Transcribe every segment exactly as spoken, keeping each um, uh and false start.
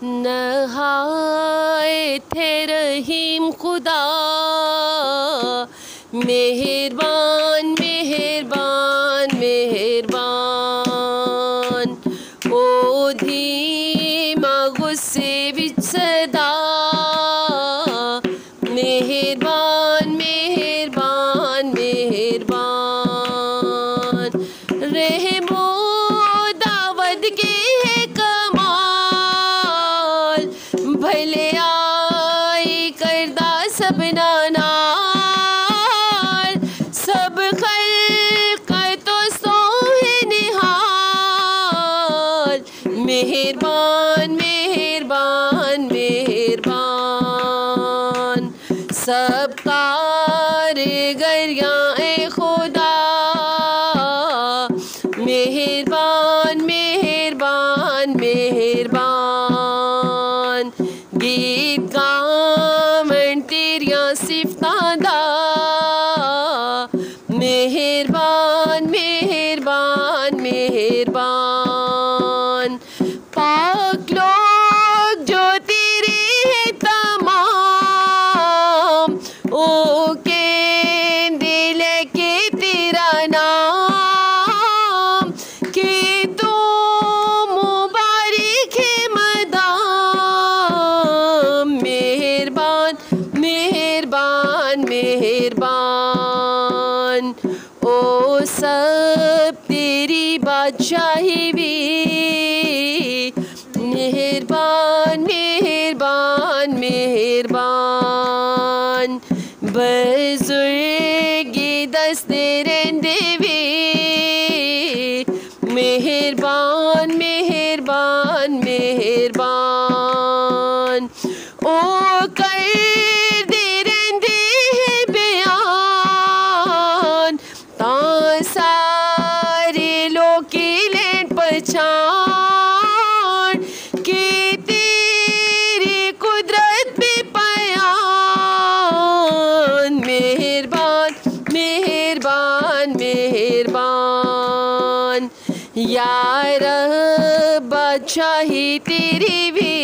नहायत है रहीम खुदा, मेहरबान मेहरबान मेहरबान। ओ धीमा गुस्से विच सदा, मेहरबान मेहरबान मेहरबान। रहमो दावद के है कमाल, भले आई करदा सबना नाल। सब खल्क तो सोहे निहाल, मेहरबान मेहरबान मेहरबान। सब कारगरियाँ ए खुदा, मेहरबान मेहरबान मेहरबान। गीत गावन तेरियां सिफतां दा, मेहरबान मेहरबान मेहरबान। पाक लोग जो तेरे हैं तमाम, ओ के दिल के तेरा नाम। कि तो मुबारक है मदाम, मेहरबान मेहरबान मेहरबान। ओ सब तेरी बादशाही भी, मेहरबान मेहरबान मेहरबान। बुजुर्गी दस्ते रहंदे वे, मेहरबान मेहरबान मेहरबान। ओ कर दे रहंदे है बयान, तां सारे लोकी लैन पहचान। कि तेरी कुदरत पे पयान, मेहरबान मेहरबान मेहरबान। या रब बादशाही तेरी भी,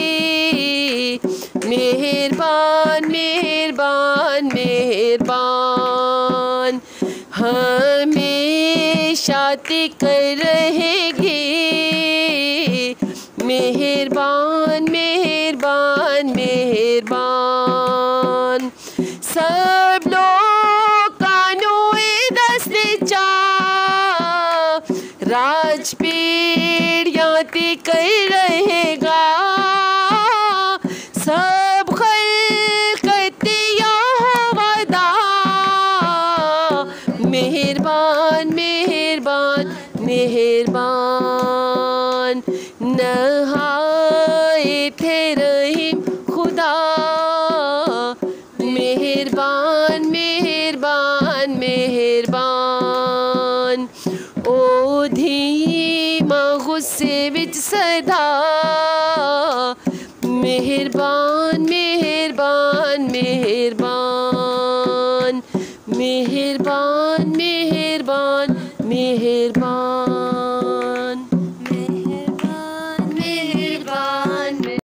मेहरबान मेहरबान मेहरबान। हमेशा तिकर रहेगी, मेहरबान मेहरबान मेहरबान। सब लोग कानोए दस्ते चा, राज पीढ़ियाँ तिकर रहेगा। सब खल्कतिया वदा, मेहरबान मेहरबान मेहरबान। नहायत है रहीम खुदा, मेहरबान मेहरबान मेहरबान। ओ धीमा गुस्से विच सदा, मेहरबान मेहरबान मेहरबान। मेहरबान मेहरबान।